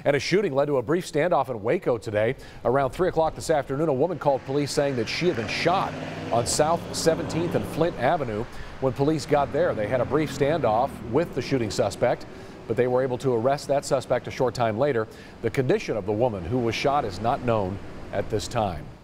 And a shooting led to a brief standoff in Waco today. Around 3 o'clock this afternoon, a woman called police saying that she had been shot on South 17th and Flint Avenue. When police got there, they had a brief standoff with the shooting suspect, but they were able to arrest that suspect a short time later. The condition of the woman who was shot is not known at this time.